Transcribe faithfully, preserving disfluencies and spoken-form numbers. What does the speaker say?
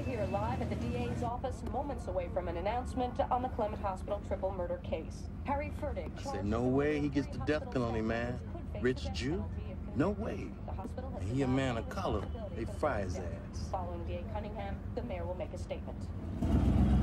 right here live at the D A's office, moments away from an announcement on the Clement Hospital triple murder case. Harry Furtick. I said, no way he gets the death penalty, man. Rich Jew? No way. And he a man of color. They fry his ass. Following D A Cunningham, the mayor will make a statement.